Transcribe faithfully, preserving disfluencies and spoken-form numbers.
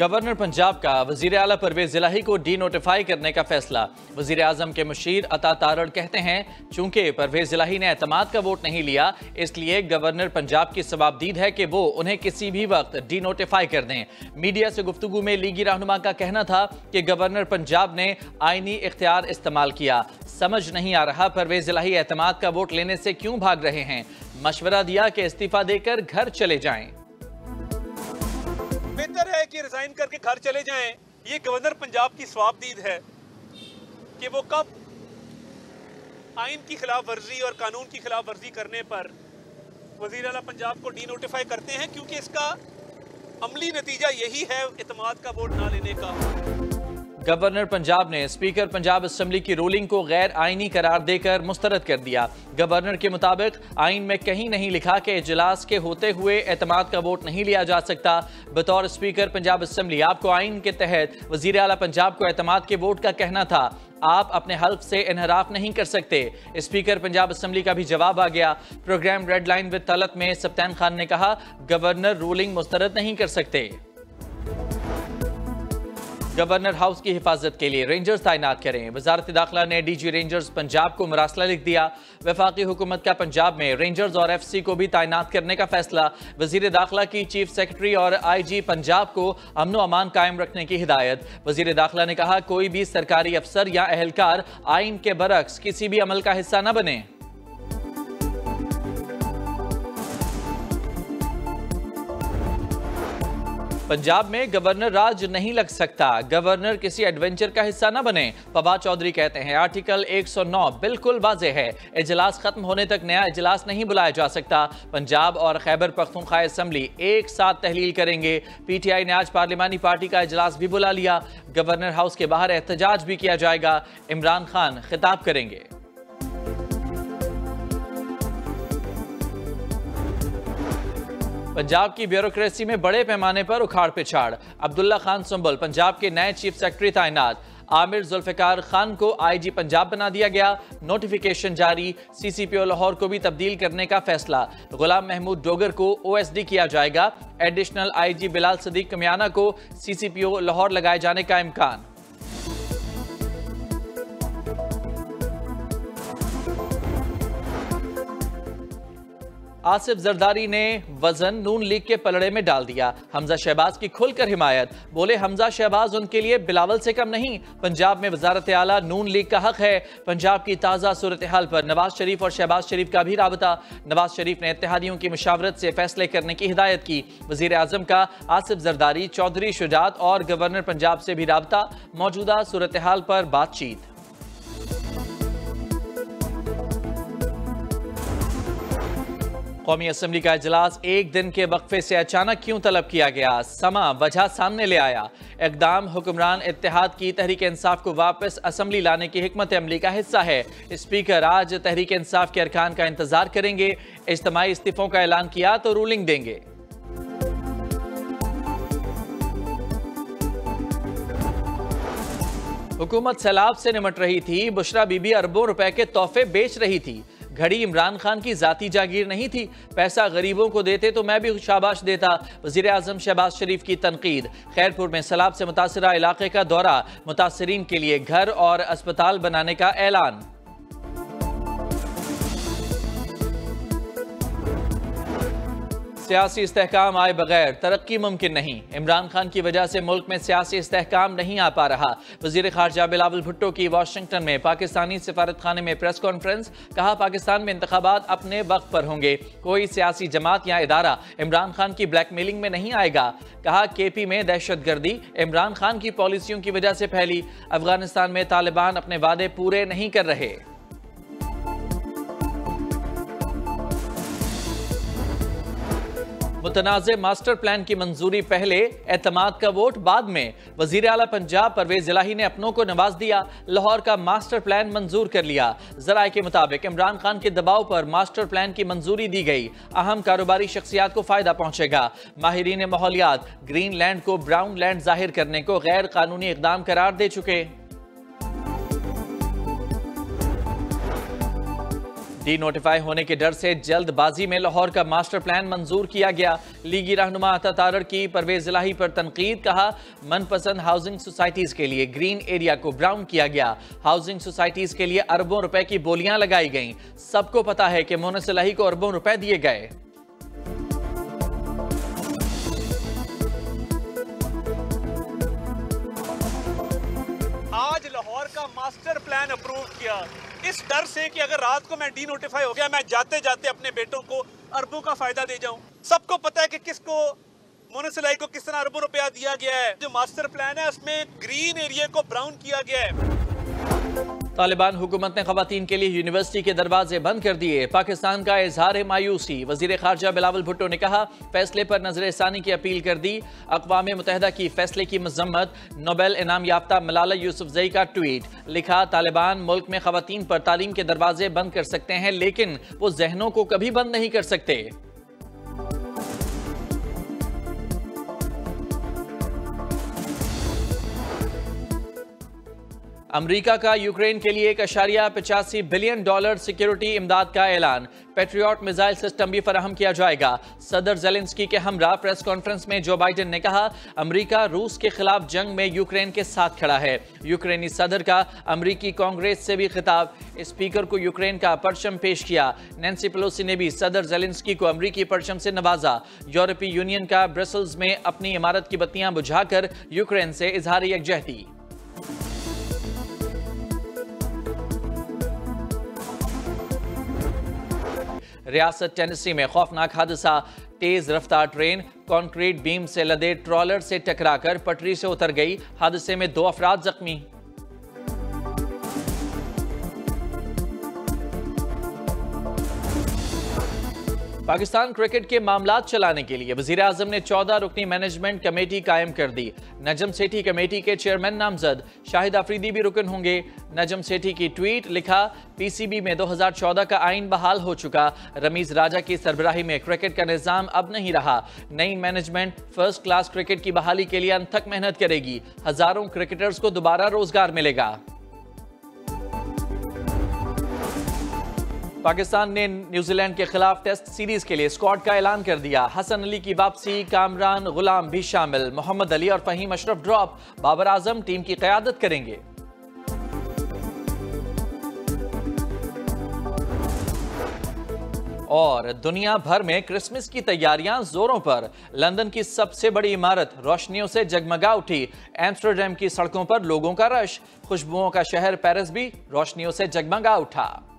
Governor Punjab का वजीर आला परवेज इलाही को डी नोटिफाई करने का फैसला। वजीर आजम के मुशीर अता तारड़ कहते हैं चूंकि परवेज इलाही ने एतमाद का वोट नहीं लिया, इसलिए गवर्नर पंजाब की सवाबदीद है कि वो उन्हें किसी भी वक्त डी नोटिफाई कर दें। मीडिया से गुफ्तगू में लीगी रहनुमा का कहना था कि गवर्नर पंजाब ने आईनी इख्तियार इस्तेमाल किया। समझ नहीं आ रहा परवेज इलाही एतमाद का वोट लेने से क्यों भाग रहे हैं। मशवरा दिया कि इस्तीफा देकर घर चले जाएं। बेहतर है कि रिजाइन करके घर चले जाएं। ये गवर्नर पंजाब की सवाबदीद है कि वो कब आइन की खिलाफ वर्जी और कानून की खिलाफ वर्जी करने पर वजीर आला पंजाब को डी नोटिफाई करते हैं, क्योंकि इसका अमली नतीजा यही है इत्मीनान का वोट ना लेने का। गवर्नर पंजाब ने स्पीकर पंजाब असेंबली की रूलिंग को गैर आईनी करार देकर मुस्तरद कर दिया। गवर्नर के मुताबिक आइन में कहीं नहीं लिखा कि इजलास के होते हुए एतमाद का वोट नहीं लिया जा सकता। बतौर स्पीकर पंजाब असेंबली आपको आइन के तहत वजीर आला पंजाब को एतमाद के वोट का कहना था। आप अपने हल्फ से इनहराफ नहीं कर सकते। स्पीकर पंजाब असेंबली का भी जवाब आ गया। Programme red line with Talat में सप्तान खान ने कहा गवर्नर रूलिंग मुस्तरद नहीं कर सकते। गवर्नर हाउस की हिफाजत के लिए रेंजर्स तैनात करें। वजारत दाखिला ने डी जी रेंजर्स पंजाब को मरासला लिख दिया। वफाकी हुकूमत का पंजाब में रेंजर्स और एफ सी को भी तैनात करने का फैसला। वजीर दाखिला की चीफ सेक्रेटरी और आई जी पंजाब को अमन व अमान कायम रखने की हिदायत। वजीर दाखिला ने कहा कोई भी सरकारी अफसर या अहलकार आइन के बरक्स किसी भी अमल का हिस्सा न बने। पंजाब में गवर्नर राज नहीं लग सकता, गवर्नर किसी एडवेंचर का हिस्सा न बने। फवाद चौधरी कहते हैं आर्टिकल एक सौ नौ बिल्कुल वाज़ेह है, इजलास खत्म होने तक नया इजलास नहीं बुलाया जा सकता। पंजाब और खैबर पख्तूनख्वा असेंबली एक साथ तहलील करेंगे। पीटीआई ने आज पार्लिमानी पार्टी का इजलास भी बुला लिया। गवर्नर हाउस के बाहर एहतजाज भी किया जाएगा। इमरान खान खिताब करेंगे। पंजाब की ब्यूरोक्रेसी में बड़े पैमाने पर उखाड़ पिछाड़। अब्दुल्ला खान सुंबल पंजाब के नए चीफ सेक्रेटरी तैनात। आमिर जुल्फिकार खान को आई जी पंजाब बना दिया गया। नोटिफिकेशन जारी। सी सी पी ओ लाहौर को भी तब्दील करने का फैसला। गुलाम महमूद डोगर को ओ एस डी किया जाएगा। Additional I G Bilal Sadiq Kamiana को C C P O Lahore लगाए जाने का इम्कान। आसिफ जरदारी ने वजन नून लीग के पलड़े में डाल दिया। हमजा शहबाज की खुलकर हिमायत। बोले हमजा शहबाज उनके लिए बिलावल से कम नहीं। पंजाब में वजारत आला नून लीग का हक है। पंजाब की ताज़ा सूरत हाल पर नवाज शरीफ और शहबाज शरीफ का भी राबता। नवाज शरीफ ने इत्तेहादियों की मुशावरत से फैसले करने की हिदायत की। वजीर आजम का आसिफ जरदारी, चौधरी शुजात और गवर्नर पंजाब से भी राबता। मौजूदा सूरत हाल पर बातचीत। कौमी असम्बली का इजलास एक दिन के वक्फे से अचानक क्यों तलब किया गया, समा वजह सामने ले आया। इक़दाम हुक्मरान इत्तेहाद की तहरीक इंसाफ को वापस असम्बली लाने की हिकमत अमली का हिस्सा है। स्पीकर आज तहरीक इंसाफ के अरकान का इंतजार करेंगे। इज्तिमाई इस्तीफों का ऐलान किया तो रूलिंग देंगे। हुकूमत सैलाब से निमट रही थी। बुशरा बीबी अरबों रुपए के तोहफे बेच रही थी। घड़ी इमरान खान की जाती जागीर नहीं थी। पैसा गरीबों को देते तो मैं भी शाबाश देता। वजीर आजम शहबाज शरीफ की तनकीद। खैरपुर में सैलाब से मुतासरा इलाके का दौरा। मुतासरीन के लिए घर और अस्पताल बनाने का ऐलान। सियासी इस्तेहकाम आए बगैर तरक्की मुमकिन नहीं। इमरान खान की वजह से मुल्क में सियासी इस्तेहकाम नहीं आ पा रहा। वजीर खारजा बिलावल भुट्टो की वाशिंगटन में पाकिस्तानी सिफारत खाने में प्रेस कॉन्फ्रेंस। कहा पाकिस्तान में इंतखाबात अपने वक्त पर होंगे। कोई सियासी जमात या इदारा इमरान खान की ब्लैकमेलिंग में नहीं आएगा। कहा के पी में दहशत गर्दी इमरान खान की पॉलिसियों की वजह से फैली। अफगानिस्तान में तालिबान अपने वादे पूरे नहीं कर रहे। मुतनाज़े मास्टर प्लान की मंजूरी पहले, एतमाद का वोट बाद में। वजीर आला पंजाब परवेज इलाही ने अपनों को नवाज दिया। लाहौर का मास्टर प्लान मंजूर कर लिया। जराये के मुताबिक इमरान खान के दबाव पर मास्टर प्लान की मंजूरी दी गई। अहम कारोबारी शख्सियात को फायदा पहुंचेगा। माहिरीन माहौलियात ग्रीन लैंड को ब्राउन लैंड जाहिर करने को गैर कानूनी इकदाम करार दे चुके। डी नोटिफाई होने के डर से जल्दबाजी में लाहौर का मास्टर प्लान मंजूर किया गया। लीगी रहनुमा अता तारर की परवेज इलाही पर तनकीद, कहा मनपसंद हाउसिंग सोसाइटीज के लिए ग्रीन एरिया को ब्राउन किया गया। हाउसिंग सोसाइटीज के लिए अरबों रुपए की बोलियां लगाई गईं। सबको पता है कि मोनस इलाही को अरबों रुपए दिए गए। आज लाहौर का मास्टर प्लान अप्रूव किया इस डर से कि अगर रात को मैं डी नोटिफाई हो गया, मैं जाते जाते अपने बेटों को अरबों का फायदा दे जाऊं। सबको पता है कि किसको मोनस इलाही को किस तरह अरबों रुपया दिया गया है। जो मास्टर प्लान है उसमें ग्रीन एरिया को ब्राउन किया गया है। तालिबान हुकूमत ने खवातीन के लिए यूनिवर्सिटी के दरवाजे बंद कर दिए। पाकिस्तान का इजहार मायूसी, वजीर खारजा बिलावल भुट्टो ने कहा फैसले पर नजरसानी की अपील कर दी। अक़वाम मुत्तहिदा की फैसले की मजम्मत। नोबेल इनाम याफ्ता मलाला यूसुफजई का ट्वीट, लिखा तालिबान मुल्क में खवातीन पर तालीम के दरवाजे बंद कर सकते हैं लेकिन वो जहनों को कभी बंद नहीं कर सकते। अमरीका का यूक्रेन के लिए एक अशारिया पचासी बिलियन डॉलर सिक्योरिटी इमदाद का ऐलान। पेट्रियट मिसाइल सिस्टम भी फराहम किया जाएगा। सदर ज़ेलेंस्की के हमरा प्रेस कॉन्फ्रेंस में जो बाइडेन ने कहा अमरीका रूस के खिलाफ जंग में यूक्रेन के साथ खड़ा है। यूक्रेनी सदर का अमरीकी कांग्रेस से भी खिताब, स्पीकर को यूक्रेन का परचम पेश किया। नैन्सी पेलोसी ने भी सदर ज़ेलेंस्की को अमरीकी परचम से नवाजा। यूरोपीय यूनियन का ब्रसल्स में अपनी इमारत की बत्तियां बुझाकर यूक्रेन से इजहार यकजहती। रियासत टेनेसी में खौफनाक हादसा, तेज रफ्तार ट्रेन कंक्रीट बीम से लदे ट्रॉलर से टकराकर पटरी से उतर गई। हादसे में दो अफराद जख्मी। पाकिस्तान क्रिकेट के मामलात चलाने के लिए वजीर आजम ने चौदह रुकनी मैनेजमेंट कमेटी कायम कर दी। नजम सेठी कमेटी के चेयरमैन नामजद, शाहिद आफरीदी भी रुकन होंगे। नजम सेठी की ट्वीट, लिखा पीसीबी में दो हज़ार चौदह का आइन बहाल हो चुका। रमीज राजा की सरबराही में क्रिकेट का निजाम अब नहीं रहा। नई मैनेजमेंट फर्स्ट क्लास क्रिकेट की बहाली के लिए अनथक मेहनत करेगी। हजारों क्रिकेटर्स को दोबारा रोजगार मिलेगा। पाकिस्तान ने न्यूजीलैंड के खिलाफ टेस्ट सीरीज के लिए स्क्वाड का ऐलान कर दिया। हसन अली की वापसी, कामरान गुलाम भी शामिल। मोहम्मद अली और फहीम अशरफ ड्रॉप। बाबर आजम टीम की क़यादत करेंगे। और दुनिया भर में क्रिसमस की तैयारियां जोरों पर। लंदन की सबसे बड़ी इमारत रोशनियों से जगमगा उठी। एम्स्टरडैम की सड़कों पर लोगों का रश। खुशबुओं का शहर पेरिस भी रोशनियों से जगमगा उठा।